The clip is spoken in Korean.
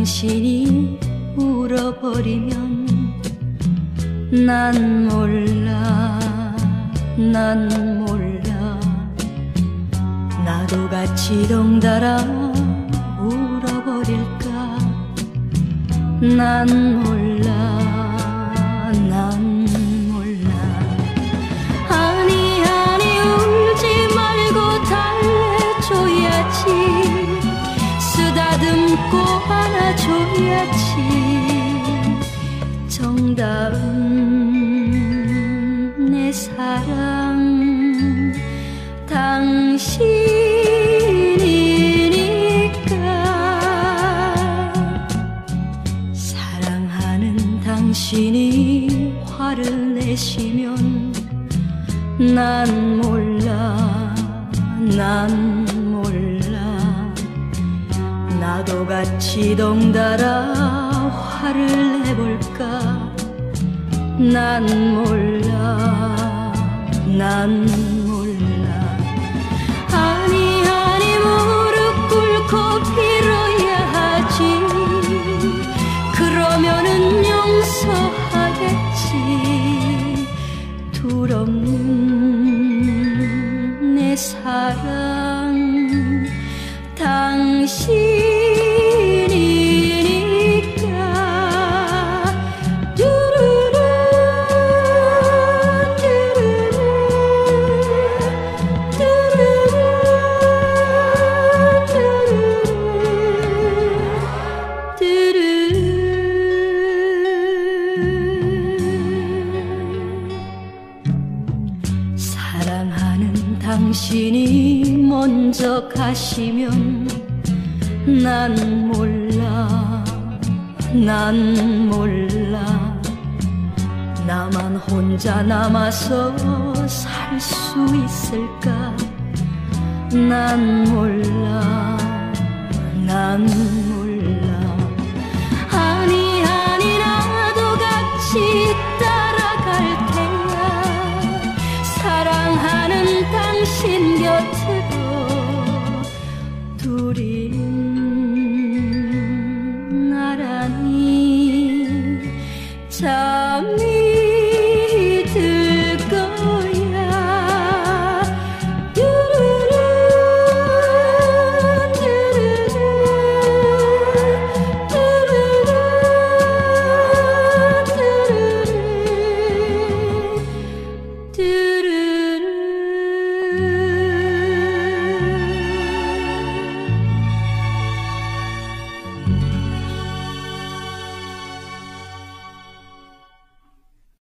당신이 울어버리면 난 몰라, 난 몰라. 나도 같이 덩달아 울어버릴까. 난 몰라, 난 몰라. 아니 아니 울지 말고 달래줘야지. 쓰다듬고 안아줘야지. 정다운 내 사랑 당신이니까. 사랑하는 당신이 화를 내시면 난 몰라, 난 몰라. 나도 같이 덩달아 화를 내볼까. 난 몰라, 난 몰라. 아니 아니 무릎 꿇고 빌어야 하지. 그러면은 용서하겠지. 둘없는 내 사랑 당신이니까. 뚜루루 뚜루루 뚜루루 뚜루루. 사랑하는 당신이 먼저 가시면 난 몰라, 난 몰라. 나만 혼자 남아서 살 수 있을까. 난 몰라, 난 몰라. 아니 아니 나도 같이 따라갈 테야. 사랑하는 당신 곁으로. 둘이 나란히 잠이 들 거야. 뚜루루 뚜루루 뚜루루 뚜루루 뚜루루.